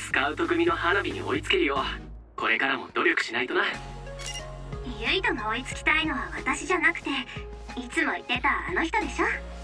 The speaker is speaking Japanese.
スカウト組の花火に追いつけるようこれからも努力しないとな。 ユイトが追いつきたいのは私じゃなくて、いつも言ってたあの人でしょ。